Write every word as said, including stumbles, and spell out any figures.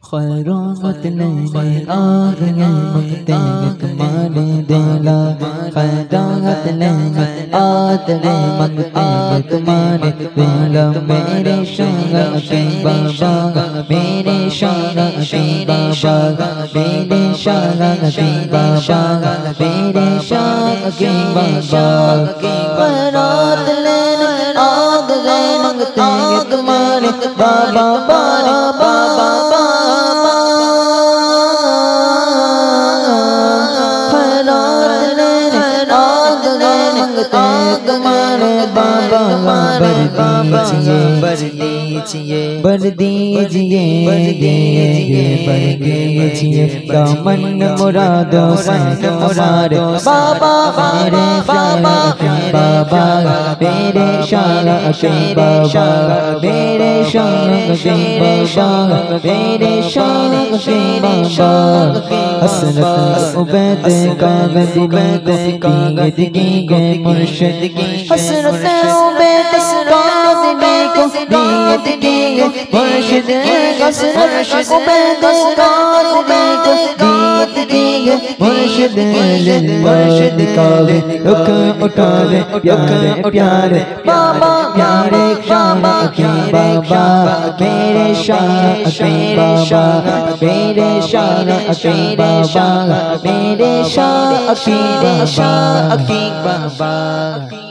خیرات لینے آ گئے مانگتے ہیں تمہارے دلا، خیرات لینے آ گئے مانگتے ہیں تمہارے دلا، میرے شاہ کے بابا، میرے شاہ کے بابا، میرے شاہ کے بابا، میرے شاہ کے بابا، خیرات لینے آ گئے مانگتے ہیں تمہارے بابا بابا بر دیجئے بر دیجئے بر دیجئے دامن مرادوں سے ہمارے بابا میرے بابا بابا میرے شاہ کے بابا، میرے شاہ کے بابا، میرے شاہ کے بابا، حسرت عبید کاغذ میں کو دیگی گئے مرشد کی، حسرت عبید کاغذ میں کو دیگی گئے مرشد کی، حسرت عبید کاغذ میں کو دیگی گئے مرشد کی، مرشد کاغذ رکھ اٹھا لے پیارے پیارے بابا، پیارے بابا کے بابا، میرے شاہ کے بابا، میرے شاہ کے بابا، میرے شاہ کے بابا۔